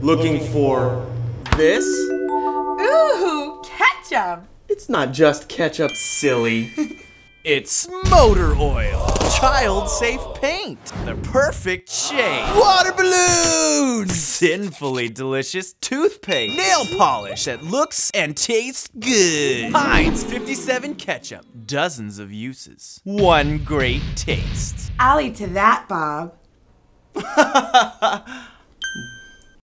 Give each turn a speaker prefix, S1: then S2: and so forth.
S1: Looking for this?
S2: Ooh, ketchup!
S1: It's not just ketchup, silly.
S3: It's motor oil. Child-safe paint. The perfect shade. Water balloons! Sinfully delicious toothpaste. Nail polish that looks and tastes good. HEINZ 57 ketchup. Dozens of uses. One great taste.
S2: I'll eat to that, Bob.